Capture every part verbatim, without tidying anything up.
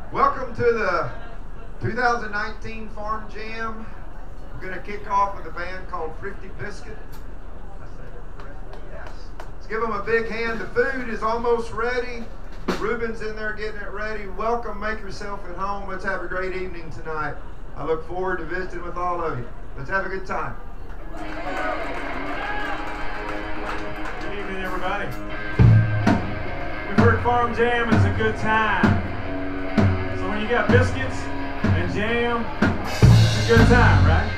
Welcome to the two thousand nineteen Farm Jam. We're going to kick off with a band called Thrifty Biscuit. Did I say that correctly? Yes. Let's give them a big hand. The food is almost ready. Ruben's in there getting it ready. Welcome. Make yourself at home. Let's have a great evening tonight. I look forward to visiting with all of you. Let's have a good time. Good evening, everybody. We've heard Farm Jam is a good time. So when you got biscuits and jam, it's a good time, right?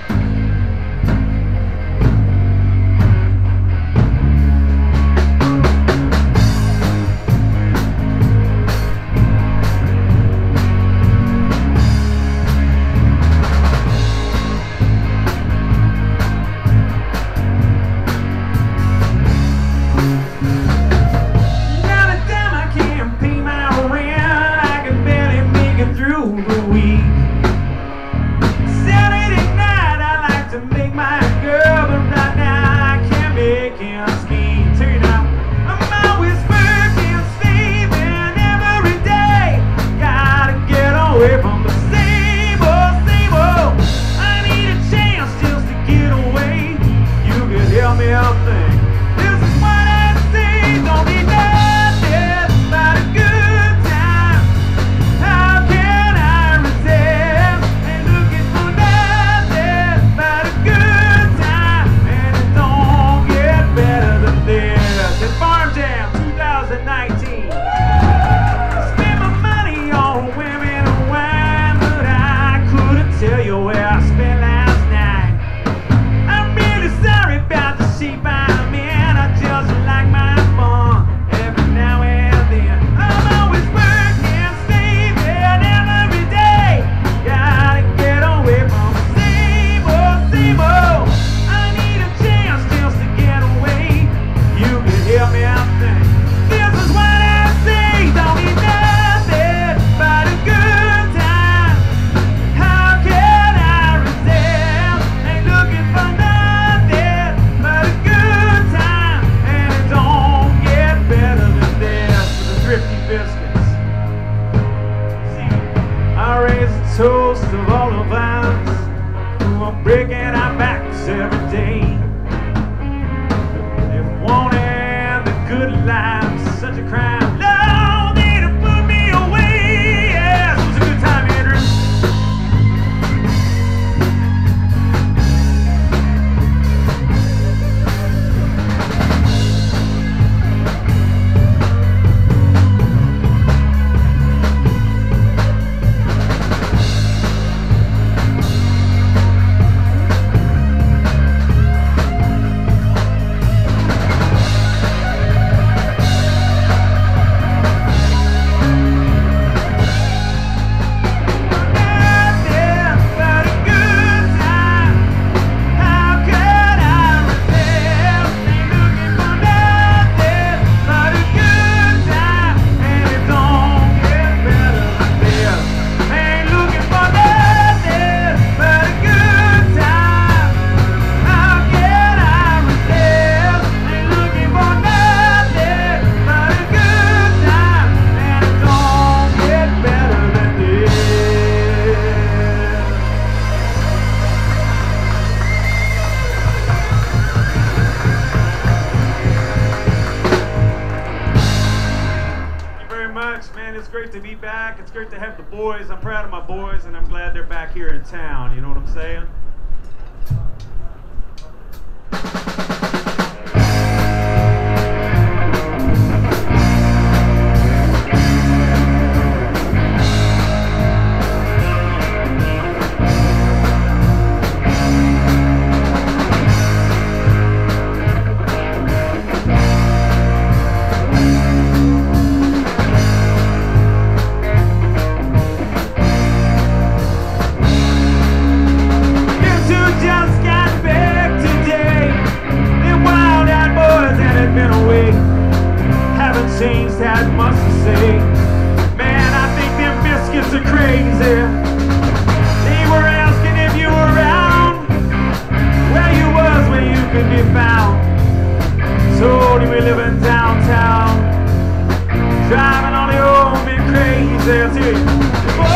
Driving on the old bit crazy,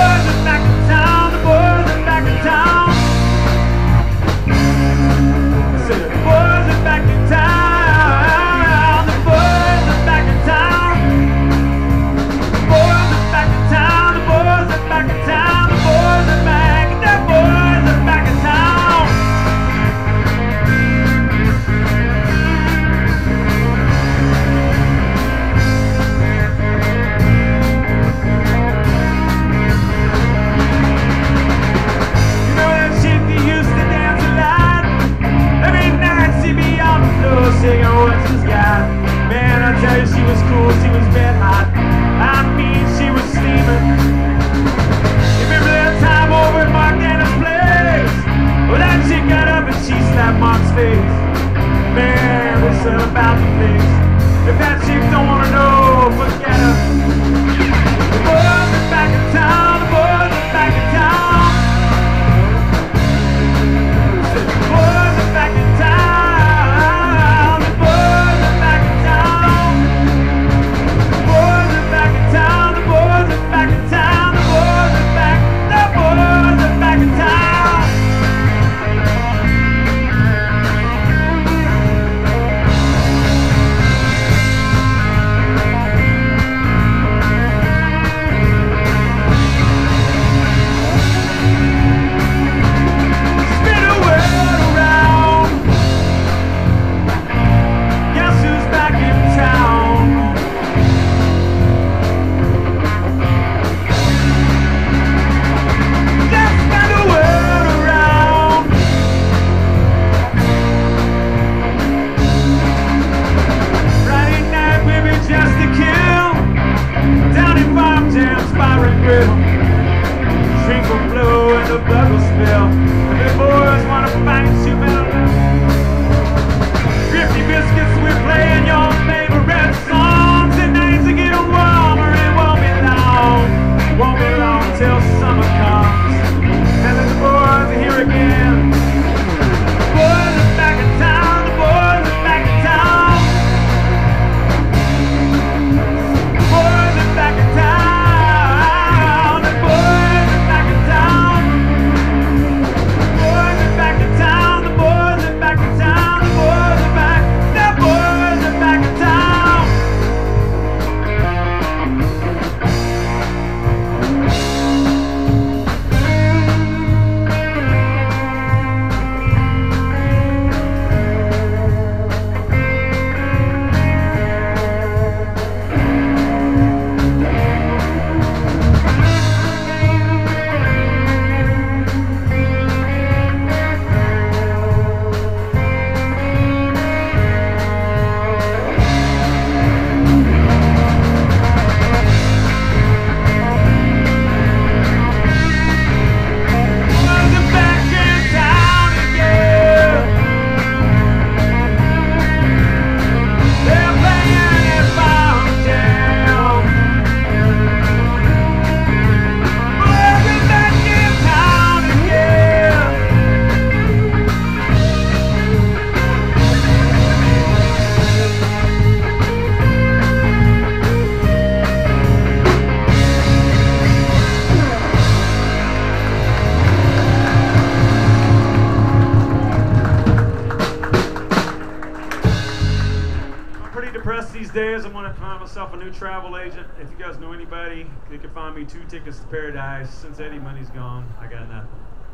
find, find myself a new travel agent. If you guys know anybody, they can find me two tickets to Paradise. Since Eddie Money's gone, I got nothing.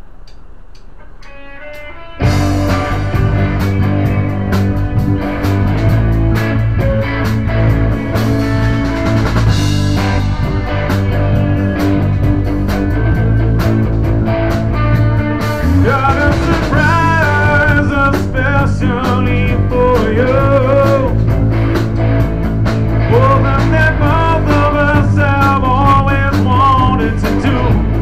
Got a surprise, especially for you. Something that both of us have always wanted to do.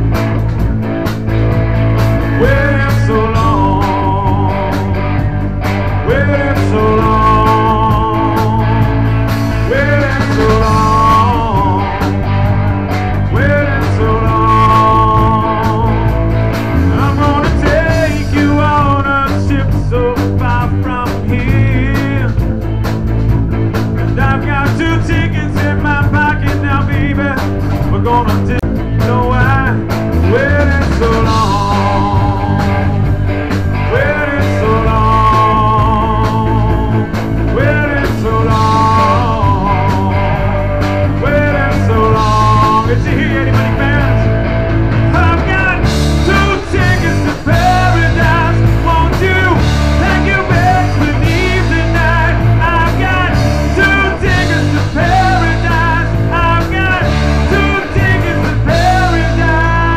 Waiting so long, waiting so long, waiting so long, waiting so long. I'm gonna take you on a ship so far from here, and I've got two tickets in my pocket now, baby. We're gonna do, know why? Waiting so long, waiting so long, waiting so long, waiting so long. Did you hear anybody, fans? I've got two tickets to Paradise. Won't you take your bags with me tonight? I've got two tickets to Paradise. I've got two tickets to Paradise.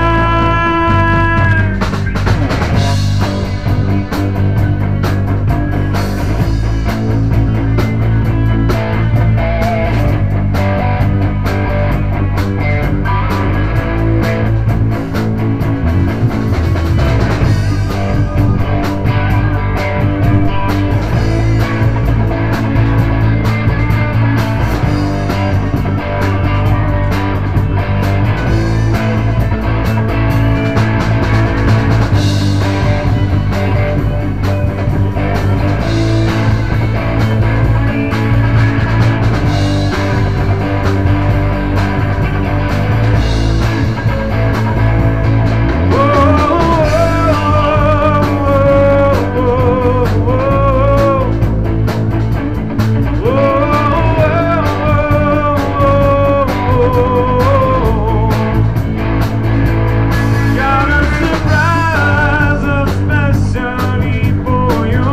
Got a surprise, especially for you.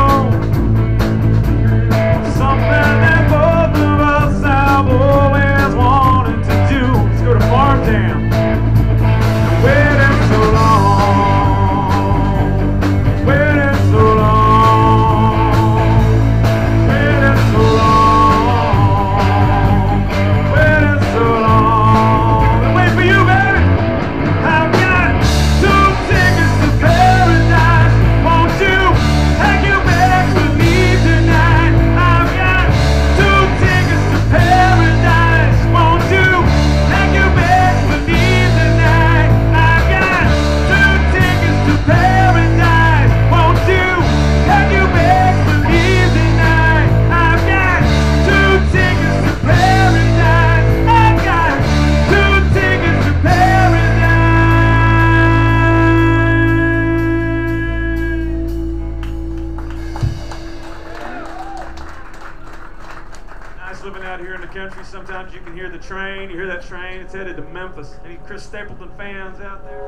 Something that both of us have always wanted to do. Let's go to Farm Jam. Waiting so long, waiting so long, waiting so long, waiting so long. Been waiting for you, baby. I've got two tickets to Paradise. Won't you take your bags with me tonight? I've got two tickets to Paradise. Won't you take your bags with me tonight? I've got two tickets to Paradise. Won't you take your bags with me tonight? I've got two tickets to Paradise. I've got two tickets to Paradise. Nice living out here in the country. Sometimes you can hear the train. You hear that train. It's headed to Memphis. Any Chris Stapleton fans out there?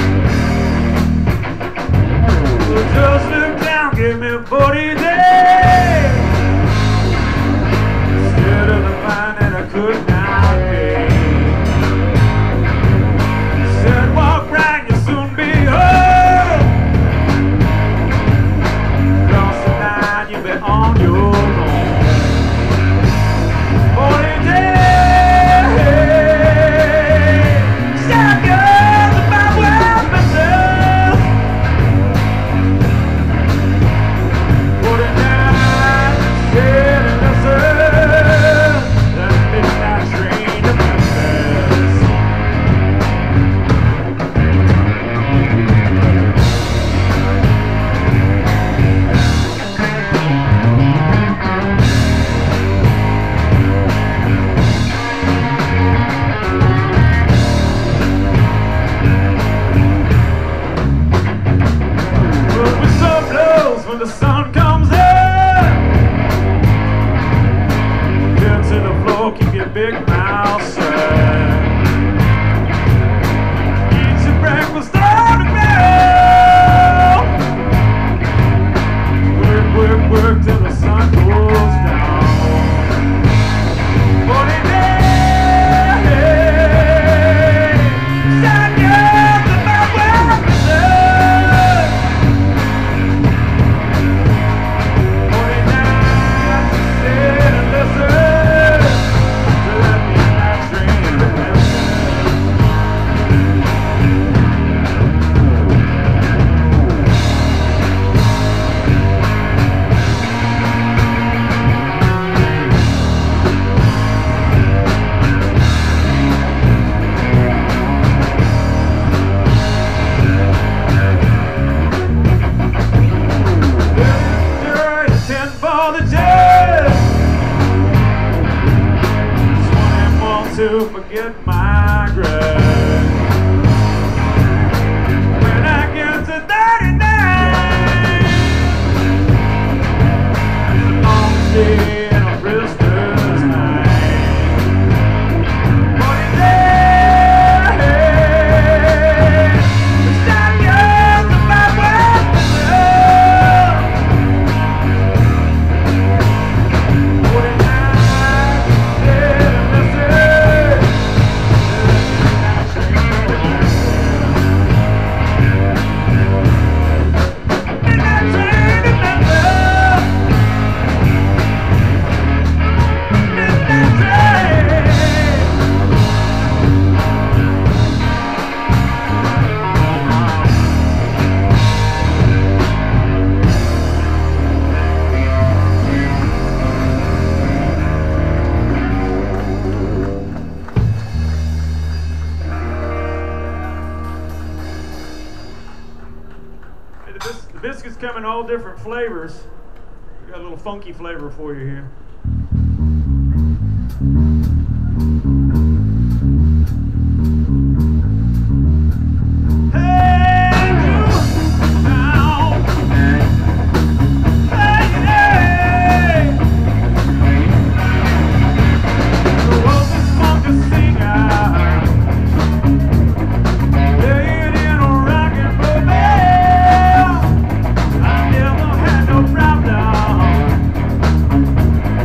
Just look down, give me forty days. get my grudge. When I get to thirty-nine, it's a long stay and a Christmas night. Forty days, it's time young to my world. Forty-nine, dead and missing. Midnight train to Memphis. Midnight train. Hey, the, bis- the biscuits come in all different flavors. We got a little funky flavor for you here. Hey, you now. Hey, hey. The world is fun to sing out. Playing in a rock and roll band. I never had no problem.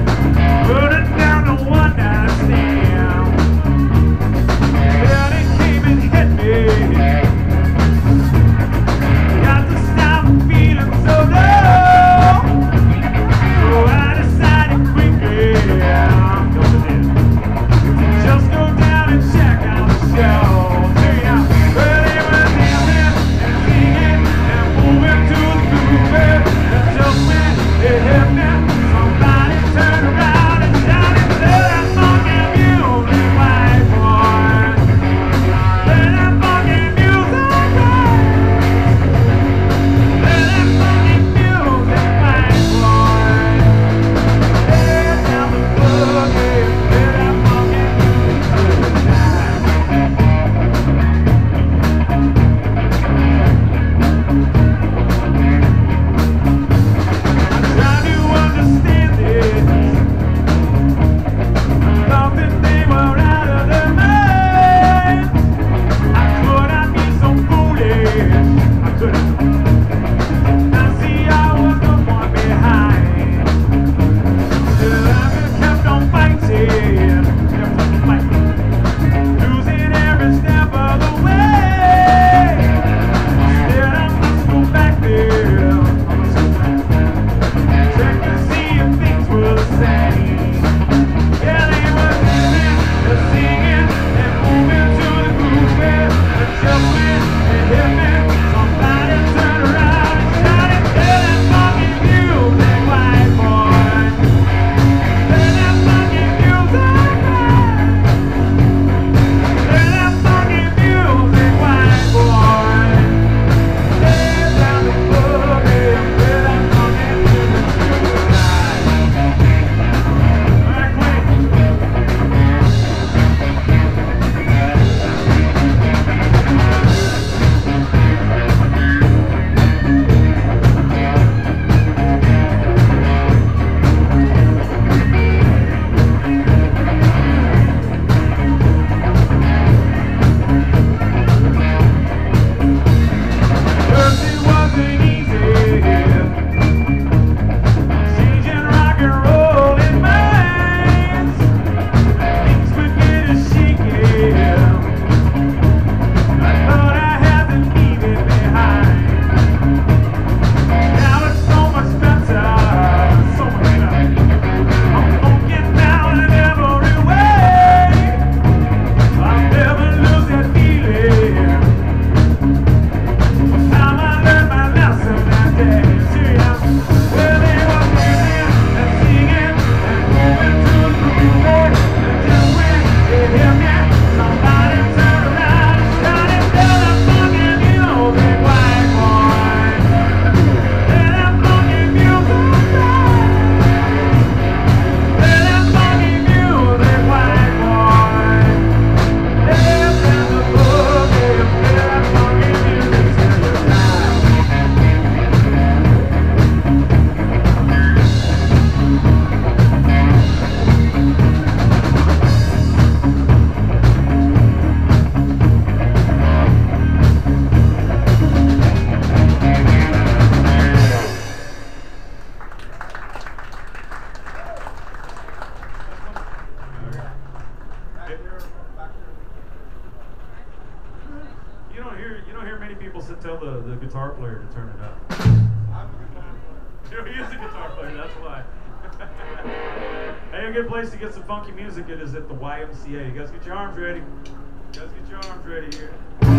many people said tell the, the guitar player to turn it up? I'm a guitar player. He is a guitar player, that's why. Hey, a good place to get some funky music it is at the Y M C A. You guys get your arms ready. You guys get your arms ready here.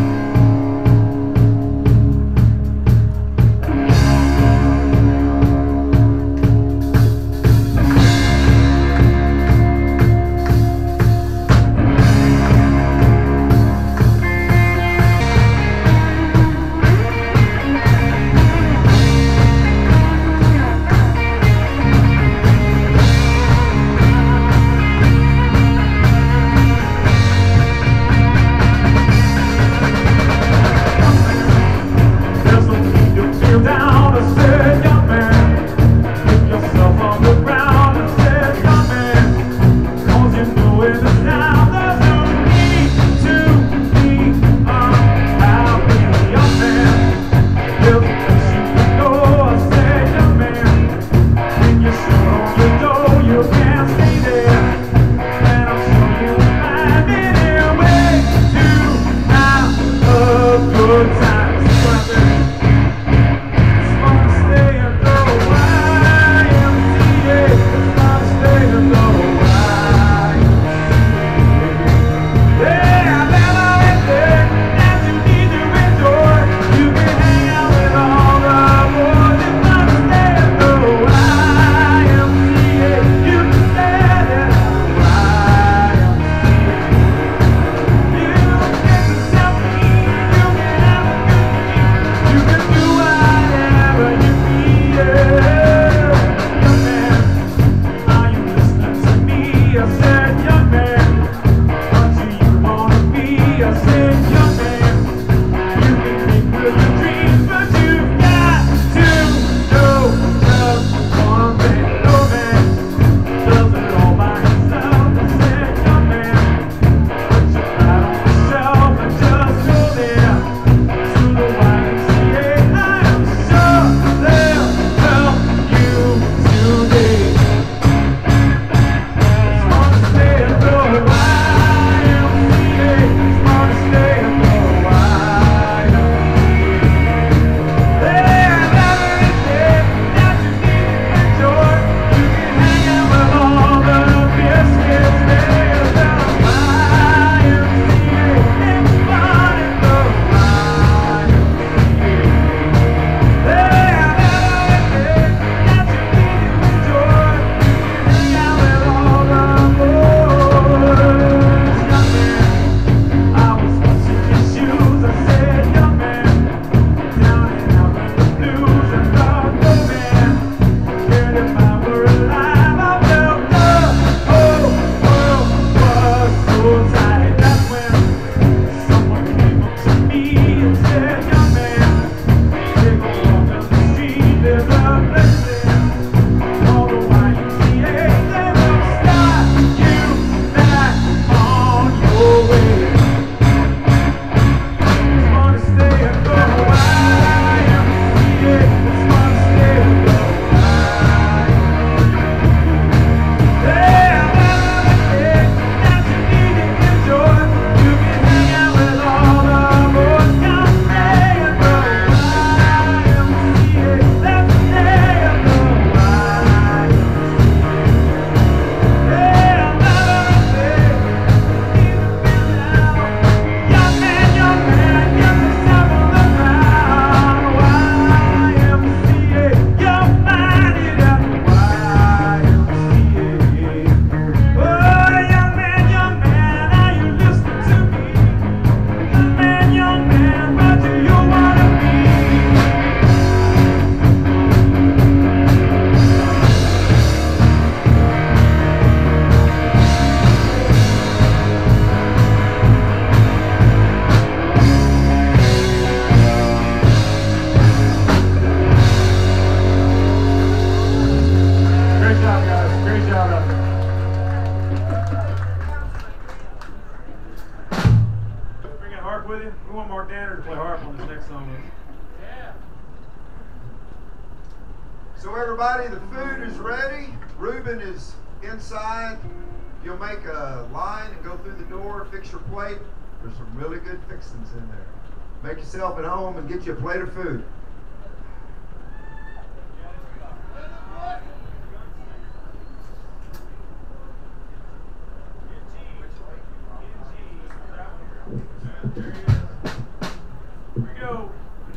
So everybody, the food is ready. Ruben is inside. You'll make a line and go through the door, fix your plate. There's some really good fixings in there. Make yourself at home and get you a plate of food. Here we go.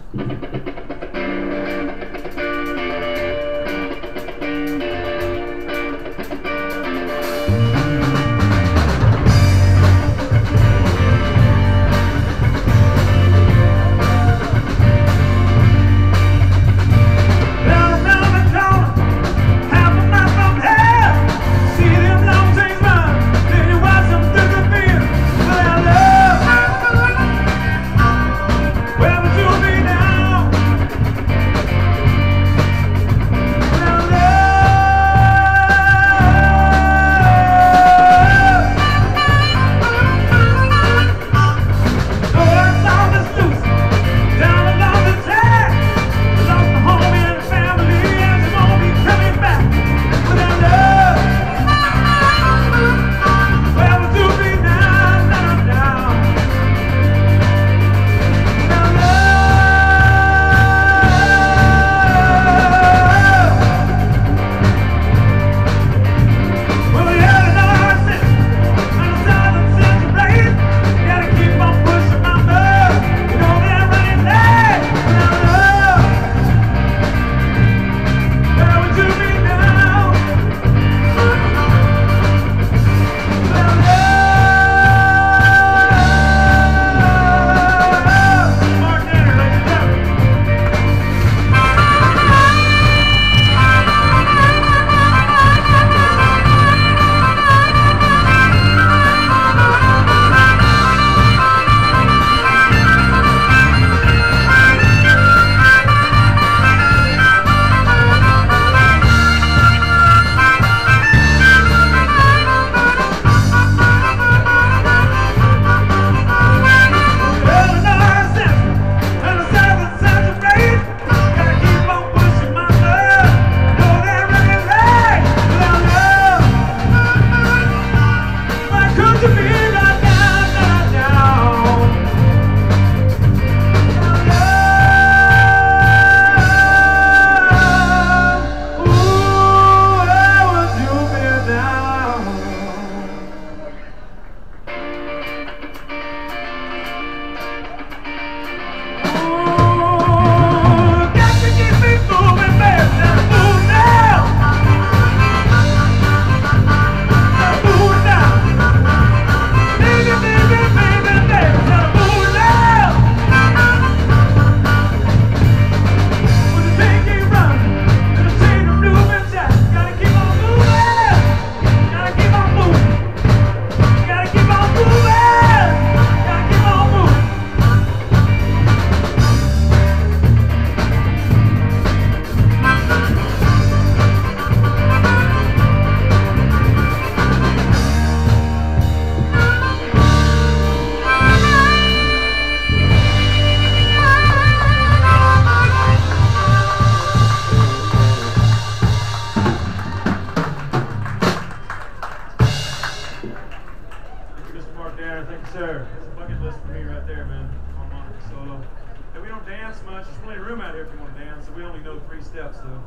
Sir, that's a bucket list for me right there, man. Harmonica solo. And we don't dance much. There's plenty of room out here if you want to dance, so we only know three steps, though.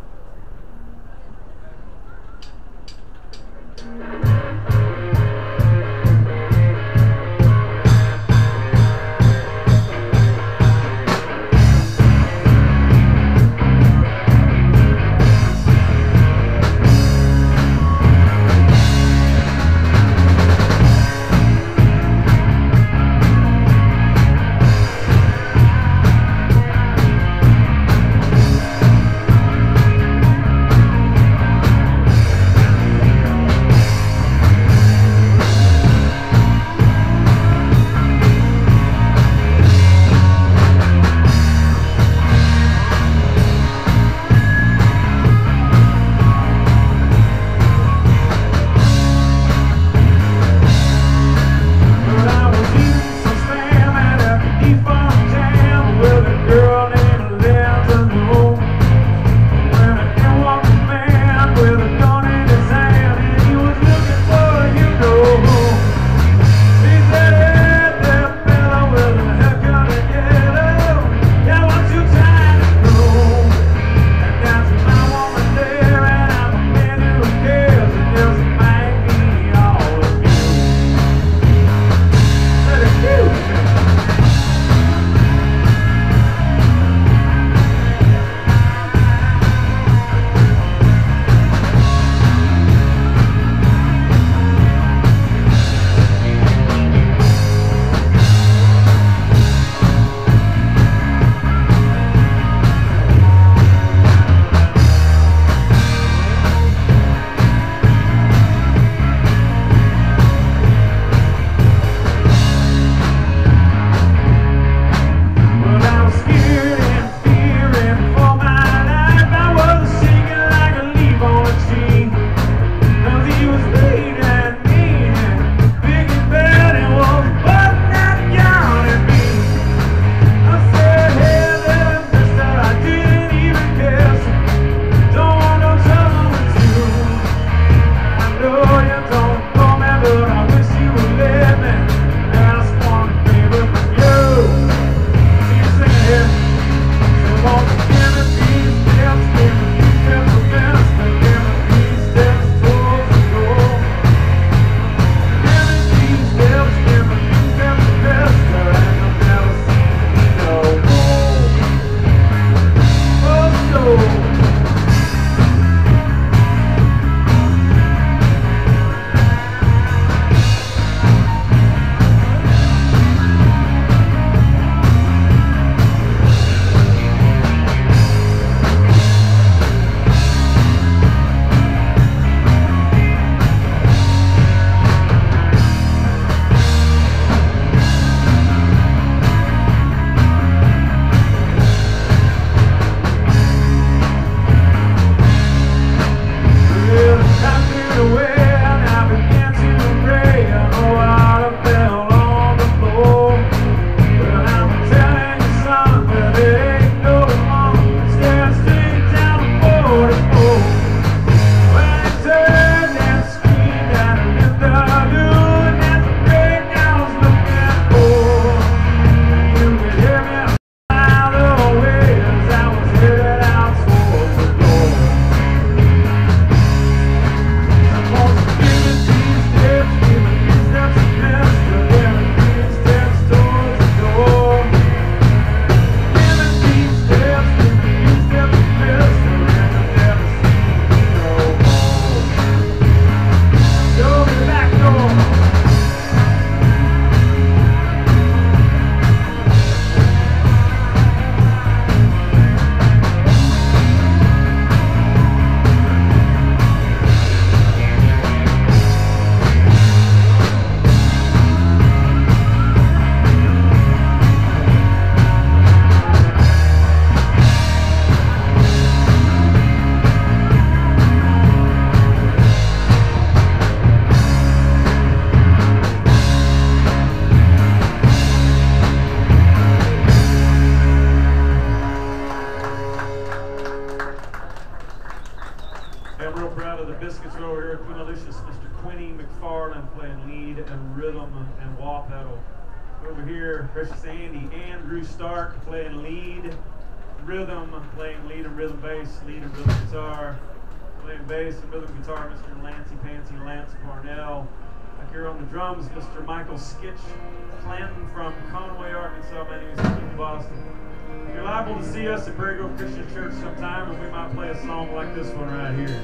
Garland playing lead and rhythm and wah pedal. Over here, Precious Andy, Andrew Stark playing lead, rhythm, playing lead and rhythm bass, lead and rhythm guitar, playing bass and rhythm guitar, Mister Lancey Pansy Lance Parnell. Back here on the drums, Mister Michael Skitch Clanton from Conway, Arkansas. My name is Keith Boston. You're liable to see us at Prairie Grove Christian Church sometime, and we might play a song like this one right here.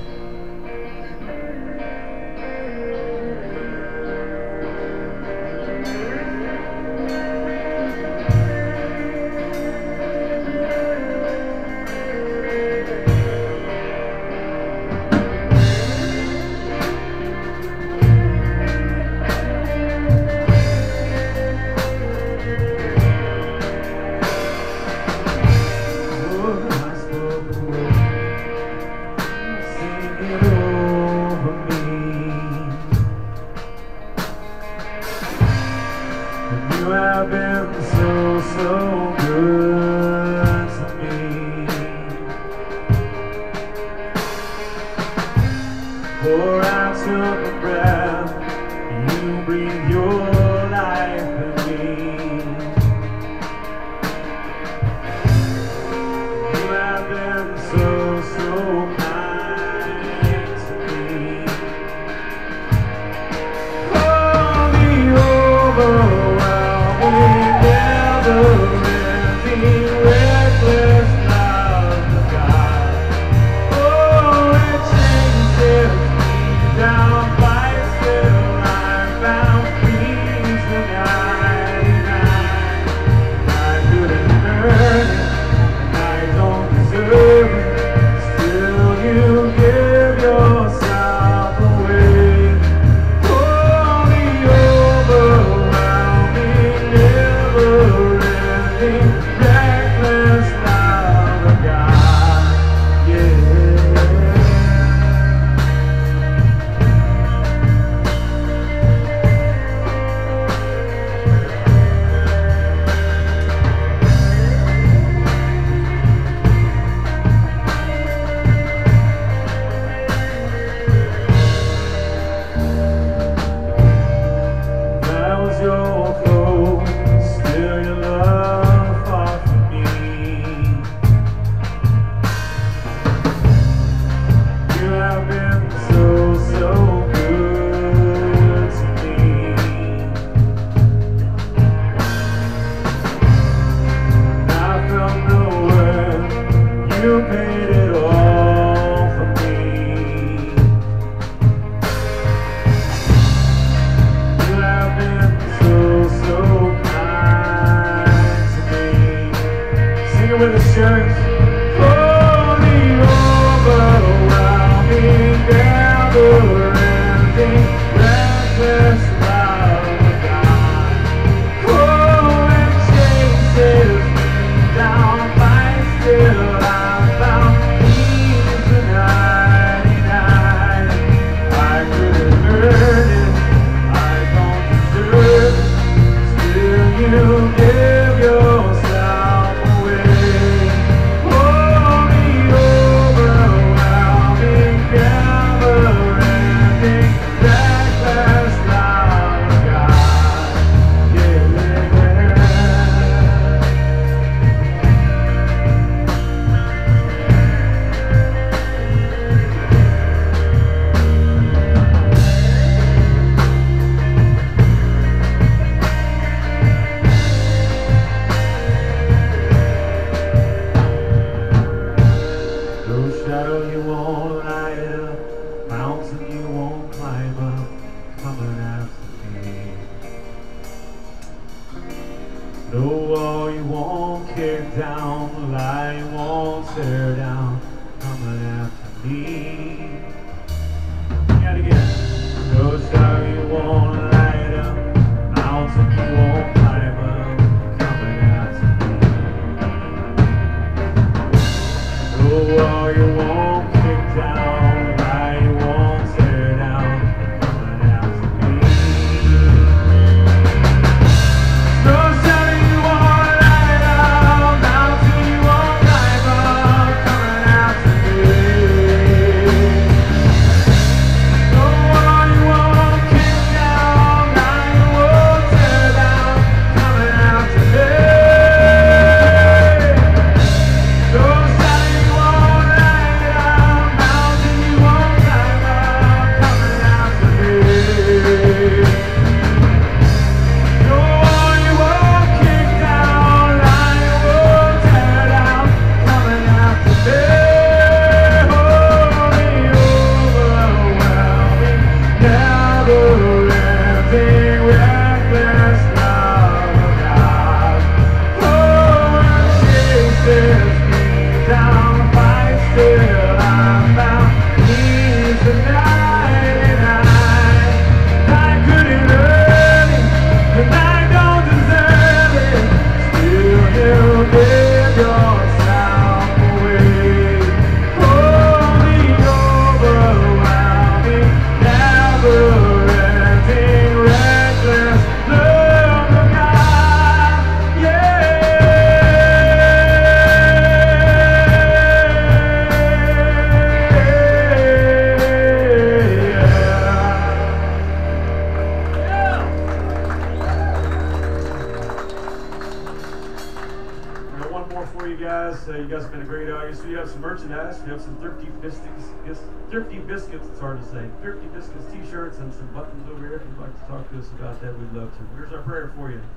more for you guys. Uh, you guys have been a great audience. We have some merchandise. We have some Thrifty Biscuits, bis- Thrifty Biscuits, it's hard to say. Thrifty Biscuits t-shirts and some buttons over here. If you'd like to talk to us about that, we'd love to. Here's our prayer for you.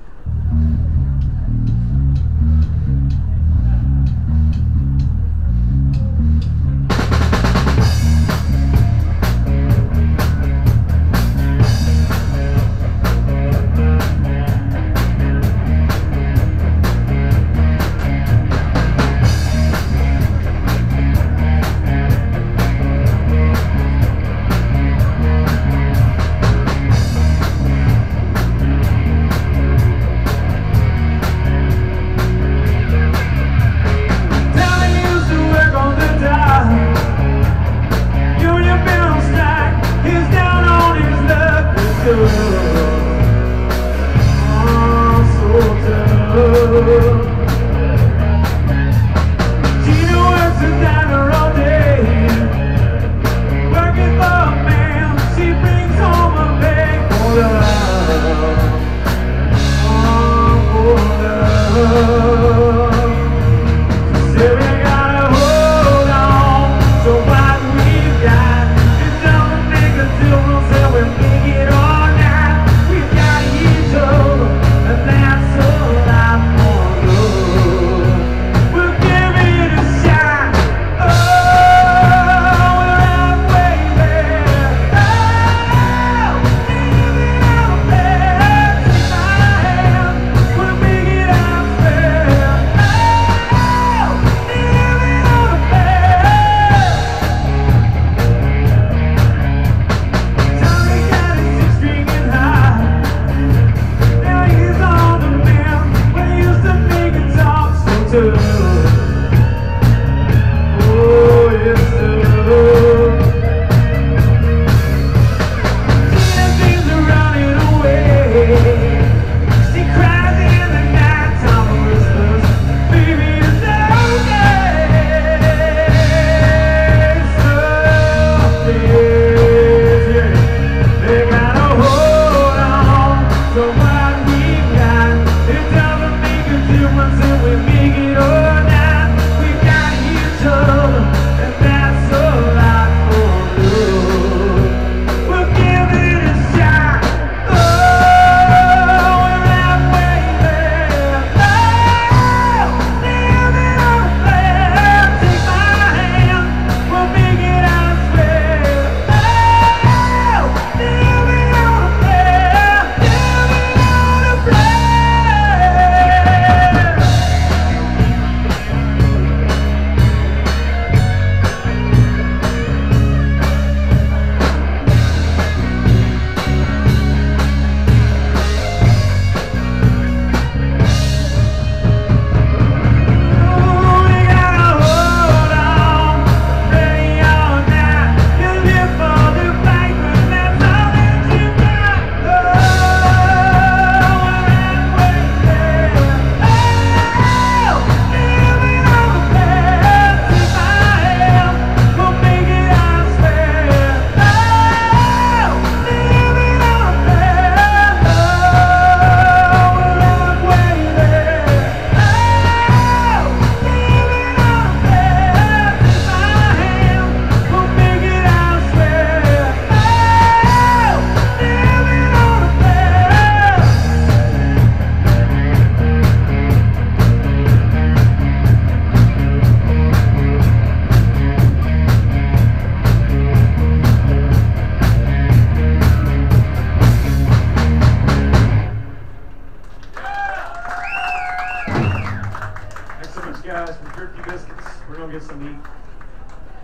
Guys, from Thrifty Biscuits, we're gonna get some to eat.